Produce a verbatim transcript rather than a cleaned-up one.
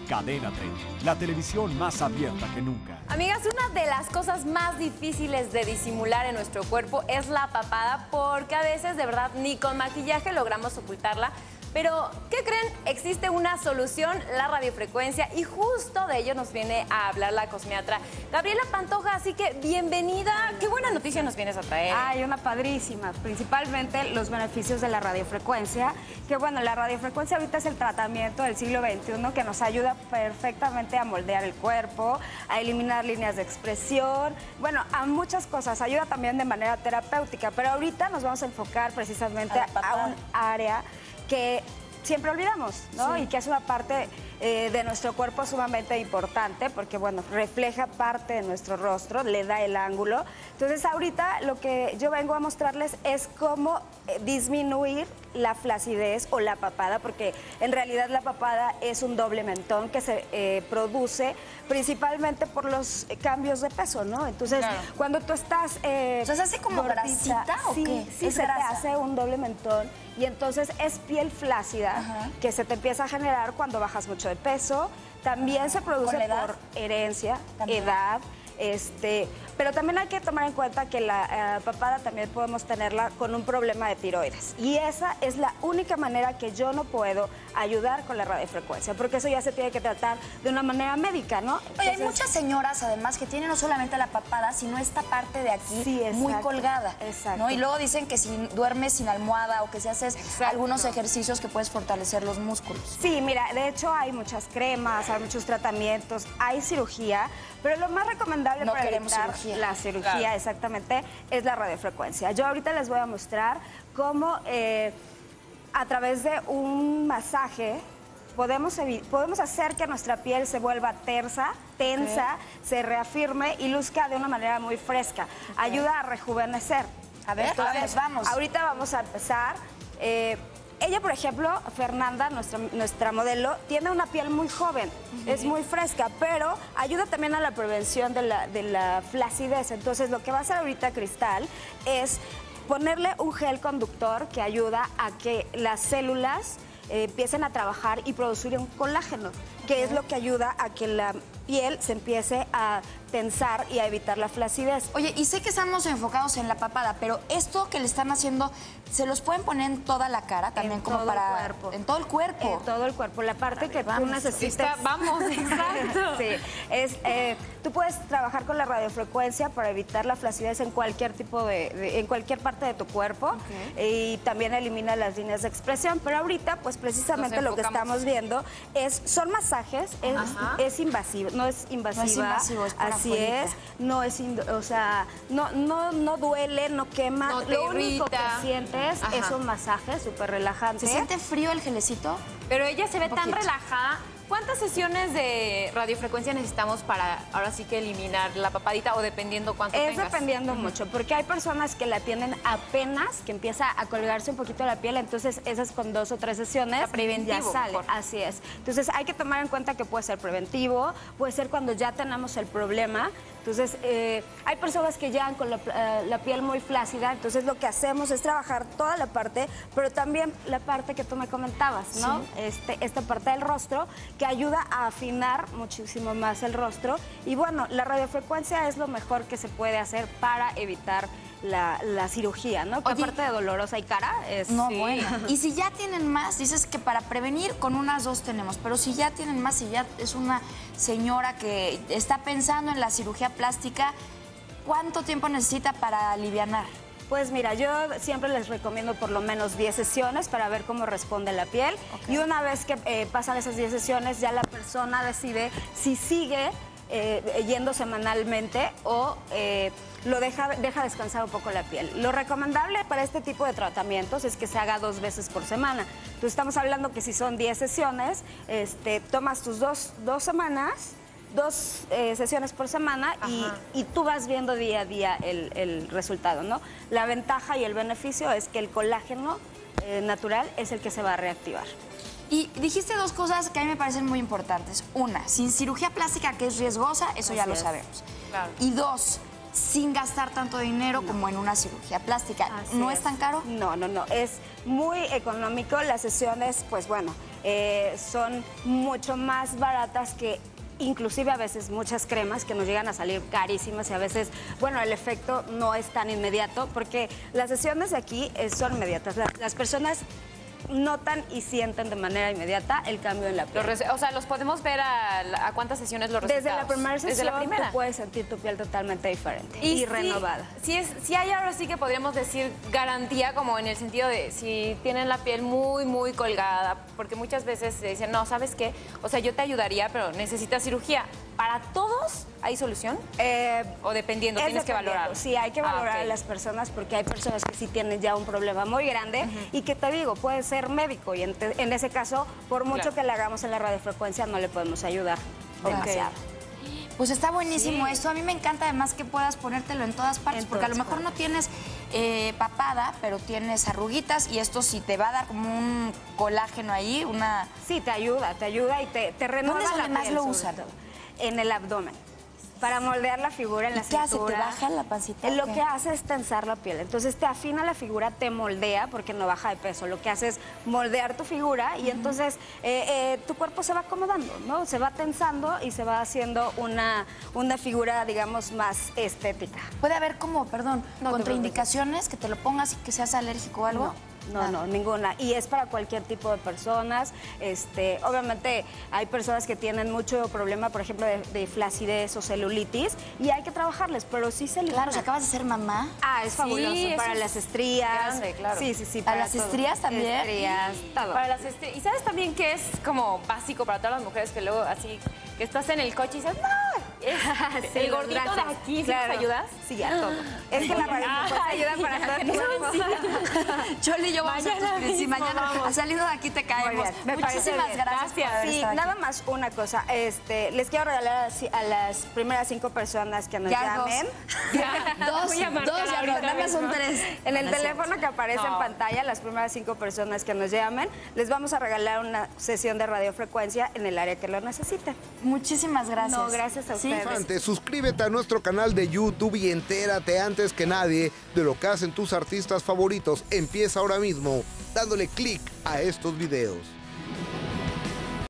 Cadena treinta, la televisión más abierta que nunca. Amigas, una de las cosas más difíciles de disimular en nuestro cuerpo es la papada, porque a veces de verdad ni con maquillaje logramos ocultarla. Pero, ¿qué creen? Existe una solución, la radiofrecuencia, y justo de ello nos viene a hablar la cosmiatra Gabriela Pantoja, así que bienvenida. Qué buena noticia nos vienes a traer. Hay una padrísima, principalmente los beneficios de la radiofrecuencia, que bueno, la radiofrecuencia ahorita es el tratamiento del siglo veintiuno que nos ayuda perfectamente a moldear el cuerpo, a eliminar líneas de expresión, bueno, a muchas cosas, ayuda también de manera terapéutica, pero ahorita nos vamos a enfocar precisamente a, a un área que siempre olvidamos, ¿no? Sí. Y que es una parte eh, de nuestro cuerpo sumamente importante porque, bueno, refleja parte de nuestro rostro, le da el ángulo. Entonces, ahorita lo que yo vengo a mostrarles es cómo eh, disminuir la flacidez o la papada, porque en realidad la papada es un doble mentón que se eh, produce principalmente por los cambios de peso, ¿no? Entonces, claro, cuando tú estás... Eh, o sea, ¿se hace como gordita, grasita o sí, qué? Sí, ¿Es se grasa? te hace un doble mentón y entonces es piel flácida. Ajá. Que se te empieza a generar cuando bajas mucho de peso. También Ajá. se produce por herencia, ¿También? edad. Este, pero también hay que tomar en cuenta que la uh, papada también podemos tenerla con un problema de tiroides. Y esa es la única manera que yo no puedo ayudar con la radiofrecuencia, porque eso ya se tiene que tratar de una manera médica, ¿no? Entonces, Oye, hay muchas señoras además que tienen no solamente la papada, sino esta parte de aquí sí, muy colgada. Exacto. ¿no? Y luego dicen que si duermes sin almohada o que si haces exacto. algunos ejercicios que puedes fortalecer los músculos. Sí, mira, de hecho hay muchas cremas, hay muchos tratamientos, hay cirugía, pero lo más recomendable no para queremos evitar cirugía. la cirugía claro. exactamente es la radiofrecuencia. Yo ahorita les voy a mostrar cómo eh, a través de un masaje podemos, podemos hacer que nuestra piel se vuelva tersa, tensa, okay. se reafirme y luzca de una manera muy fresca. Okay. Ayuda a rejuvenecer. A ver, Entonces, vamos. Ahorita vamos a empezar. Eh, Ella, por ejemplo, Fernanda, nuestra, nuestra modelo, tiene una piel muy joven, uh-huh. es muy fresca, pero ayuda también a la prevención de la, de la flacidez. Entonces, lo que va a hacer ahorita Cristal es ponerle un gel conductor que ayuda a que las células eh, empiecen a trabajar y producir un colágeno, que uh-huh. es lo que ayuda a que la piel se empiece a tensar y a evitar la flacidez. Oye, y sé que estamos enfocados en la papada, pero esto que le están haciendo, ¿se los pueden poner en toda la cara también? En como todo para... el cuerpo. En todo el cuerpo. En todo el cuerpo. La parte que vamos, tú necesites... Está, vamos, exacto. Sí, es, eh, tú puedes trabajar con la radiofrecuencia para evitar la flacidez en cualquier tipo de... de en cualquier parte de tu cuerpo. Okay. Y también elimina las líneas de expresión. Pero ahorita, pues precisamente lo que estamos viendo es... Son masajes, es, es invasivo, no es invasiva. No es invasivo, es Así fuerita. es, no es... O sea, no, no, no duele, no quema. No te lo único irrita. que sientes Ajá. es un masaje súper relajante. ¿Se siente frío el gelecito? Pero ella se ve tan relajada. ¿Cuántas sesiones de radiofrecuencia necesitamos para ahora sí que eliminar la papadita o dependiendo cuánto Es tengas? dependiendo uh-huh. mucho, porque hay personas que la tienen apenas, que empieza a colgarse un poquito la piel, entonces esas con dos o tres sesiones Está preventivo, ya sale. Mejor. Así es. Entonces hay que tomar en cuenta que puede ser preventivo, puede ser cuando ya tenemos el problema. Entonces, eh, hay personas que llegan con la, uh, la piel muy flácida, entonces lo que hacemos es trabajar toda la parte, pero también la parte que tú me comentabas, ¿no? Sí. Este, esta parte del rostro, que ayuda a afinar muchísimo más el rostro. Y bueno, la radiofrecuencia es lo mejor que se puede hacer para evitar la, la cirugía, ¿no? Que Oye, aparte de dolorosa y cara, es... No, sí. bueno. Y si ya tienen más, dices que para prevenir con unas dos tenemos, pero si ya tienen más, si ya es una señora que está pensando en la cirugía plástica, ¿cuánto tiempo necesita para alivianar? Pues mira, yo siempre les recomiendo por lo menos diez sesiones para ver cómo responde la piel. Okay. Y una vez que eh, pasan esas diez sesiones, ya la persona decide si sigue eh, yendo semanalmente o eh, lo deja, deja descansar un poco la piel. Lo recomendable para este tipo de tratamientos es que se haga dos veces por semana. Entonces estamos hablando que si son diez sesiones, este, tomas tus dos, dos semanas, dos eh, sesiones por semana y, y tú vas viendo día a día el, el resultado, ¿no? La ventaja y el beneficio es que el colágeno eh, natural es el que se va a reactivar. Y dijiste dos cosas que a mí me parecen muy importantes. Una, sin cirugía plástica, que es riesgosa, eso Así ya lo es. sabemos. Claro. Y dos, sin gastar tanto dinero no. como en una cirugía plástica. Así ¿No es. es tan caro? No, no, no. Es muy económico. Las sesiones, pues bueno, eh, son mucho más baratas que inclusive a veces muchas cremas que nos llegan a salir carísimas y a veces, bueno, el efecto no es tan inmediato porque las sesiones de aquí eh, son inmediatas. Las, las personas notan y sienten de manera inmediata el cambio en la piel. Los o sea, ¿los podemos ver a, a cuántas sesiones los resultados? Desde la primera sesión, Desde la primera. tú puedes sentir tu piel totalmente diferente y, y sí, renovada. Sí, es, sí hay ahora sí que podríamos decir garantía, como en el sentido de si tienen la piel muy, muy colgada, porque muchas veces se dicen, no, ¿sabes qué? O sea, yo te ayudaría, pero necesitas cirugía. ¿Para todos hay solución? Eh, ¿O dependiendo? Tienes que valorar. Sí, hay que valorar ah, okay. a las personas porque hay personas que sí tienen ya un problema muy grande uh-huh. y que te digo, puede ser médico y en, te, en ese caso, por mucho claro. que le hagamos en la radiofrecuencia, no le podemos ayudar okay. demasiado. Pues está buenísimo sí. esto. A mí me encanta además que puedas ponértelo en todas partes, en porque todas a lo mejor partes. no tienes eh, papada, pero tienes arruguitas y esto sí te va a dar como un colágeno ahí, una... Sí, te ayuda, te ayuda y te, te renueva ¿Dónde es la donde piel, más lo usan? En el abdomen. Para moldear la figura en la cintura. ¿Qué hace? ¿Te baja la pancita? Lo que hace es tensar la piel. Entonces te afina la figura, te moldea porque no baja de peso. Lo que hace es moldear tu figura y uh-huh. entonces eh, eh, tu cuerpo se va acomodando, ¿no? Se va tensando y se va haciendo una, una figura, digamos, más estética. ¿Puede haber como, perdón, no contraindicaciones, que te lo pongas y que seas alérgico o algo? No. No, no, ninguna. Y es para cualquier tipo de personas. Este, obviamente hay personas que tienen mucho problema, por ejemplo, de, de flacidez o celulitis y hay que trabajarles, pero sí se Claro, si acabas de ser mamá. Ah, es fabuloso. Sí, para es las estrías. Grande, claro. Sí, sí, sí. ¿Para las todo. estrías también? Estrías, todo. Para las estrías. ¿Y sabes también que es como básico para todas las mujeres que luego así, que estás en el coche y dices, no, es sí, el gordito de aquí, ¿sí claro. nos ayudas? Sí, a todo. Es que la radiofrecuencia ayuda para todo el cuerpo. Choli, yo vamos mañana a tu sí, mañana saliendo de aquí te caemos. Me Muchísimas bien. gracias. gracias. Sí, nada más una cosa. Este, les quiero regalar a, a las primeras cinco personas que nos ya llamen. Dos, ya, dos, dos ya nada más son tres. En el teléfono que aparece no. en pantalla, las primeras cinco personas que nos llamen, les vamos a regalar una sesión de radiofrecuencia en el área que lo necesiten. Muchísimas gracias. No, gracias a ustedes. Infante, suscríbete a nuestro canal de YouTube y entérate antes que nadie de lo que hacen tus artistas favoritos. Empieza ahora mismo dándole clic a estos videos.